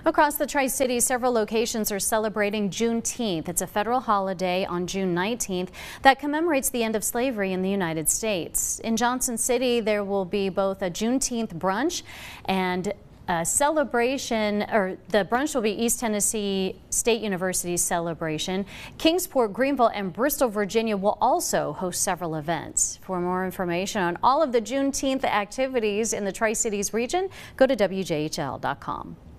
Across the Tri-Cities, several locations are celebrating Juneteenth. It's a federal holiday on June 19th that commemorates the end of slavery in the United States. In Johnson City, there will be both a Juneteenth brunch and a celebration, or the brunch will be East Tennessee State University's celebration. Kingsport, Greenville, and Bristol, Virginia will also host several events. For more information on all of the Juneteenth activities in the Tri-Cities region, go to WJHL.com.